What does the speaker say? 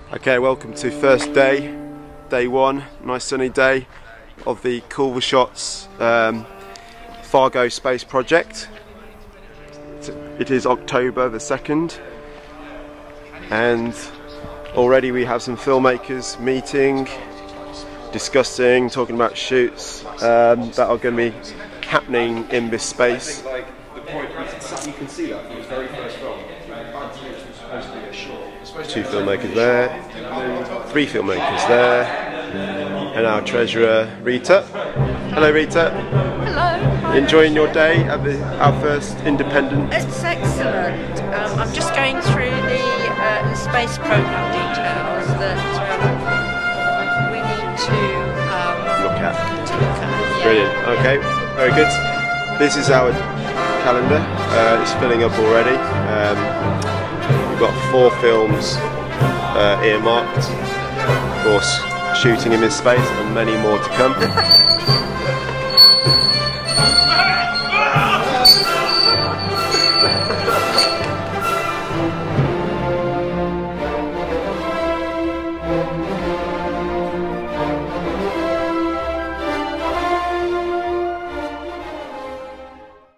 Okay, welcome to first day, day one, nice sunny day of the Culver Shots FARGO Space project. It is October the 2nd and already we have some filmmakers meeting, discussing, talking about shoots that are going to be happening in this space. You can see that from his very first film. Two filmmakers there, three filmmakers there, and our treasurer Rita. Hello Rita. Hello. Enjoying your day at our first independent? It's excellent. I'm just going through the space program details that we need to Look at. Yeah. Brilliant. Okay, very good. This is our calendar. It's filling up already. We've got 4 films earmarked for shooting in this space and many more to come.